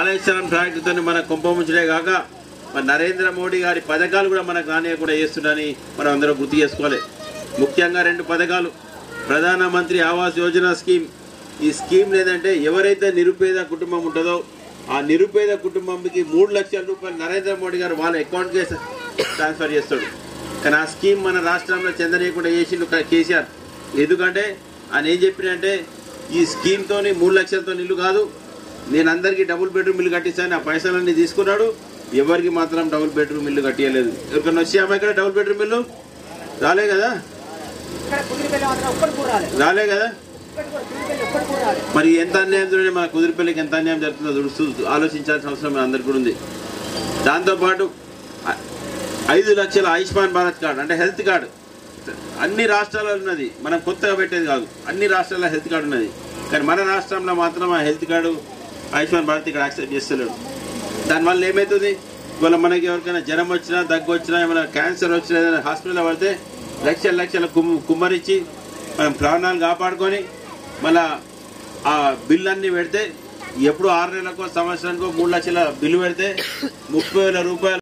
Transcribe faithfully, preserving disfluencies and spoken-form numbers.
కాళేశ్వరం ప్రాజెక్టుతో మన కుంభముంచడే కాక మన నరేంద్ర మోడీ గారి పథకాలు కూడా మనకు రానియకుండా చేస్తున్నారని మనం అందరం గుర్తు చేసుకోవాలి. ముఖ్యంగా రెండు పథకాలు, ప్రధానమంత్రి ఆవాస్ యోజన స్కీమ్. ఈ స్కీమ్ లేదంటే ఎవరైతే నిరుపేద కుటుంబం ఉంటుందో ఆ నిరుపేద కుటుంబంకి మూడు లక్షల రూపాయలు నరేంద్ర మోడీ గారు వాళ్ళ అకౌంట్కే ట్రాన్స్ఫర్ చేస్తాడు. కానీ ఆ స్కీమ్ మన రాష్ట్రంలో చెందనీయకుండా చేసిండు కేసీఆర్. ఎందుకంటే ఆయన ఏం చెప్పినంటే ఈ స్కీమ్తో మూడు లక్షలతో ఇల్లు కాదు, నేను అందరికీ డబుల్ బెడ్రూమ్ ఇల్లు కట్టిస్తాను, ఆ పైసలన్నీ తీసుకున్నాడు. ఎవరికి మాత్రం డబుల్ బెడ్రూమ్ ఇల్లు కట్టియలేదు. ఎవరికన్నా వచ్చామా ఇక్కడ డబుల్ బెడ్రూమ్ ఇల్లు? రాలే కదా రాలే కదా మరి ఎంత అన్యాయం చూడండి, మన కుదిరిపల్లికి ఎంత అన్యాయం జరుగుతుందో ఆలోచించాల్సిన అవసరం అందరికి కూడా ఉంది. దాంతోపాటు ఐదు లక్షల ఆయుష్మాన్ భారత్ కార్డు అంటే హెల్త్ కార్డు అన్ని రాష్ట్రాల్లో ఉన్నది, మనం కొత్తగా పెట్టేది కాదు. అన్ని రాష్ట్రాల్లో హెల్త్ కార్డు ఉన్నది, కానీ మన రాష్ట్రంలో మాత్రం ఆ హెల్త్ కార్డు ఆయుష్మాన్ భారత్ ఇక్కడ యాక్సెప్ట్ చేస్తలేడు. దానివల్ల ఏమవుతుంది, ఇవాళ మనకి ఎవరికైనా జ్వరం వచ్చినా, దగ్గు వచ్చినా, ఏమైనా క్యాన్సర్ వచ్చినా, ఏదైనా హాస్పిటల్లో పడితే లక్షల లక్షల కుమ్ కుమ్మరించి మనం ప్రాణాలు కాపాడుకొని మళ్ళా ఆ బిల్లు అన్నీ పెడితే ఎప్పుడు ఆరు నెలలకో సంవత్సరానికో మూడు లక్షల బిల్లు పెడితే ముప్పై వేల రూపాయలు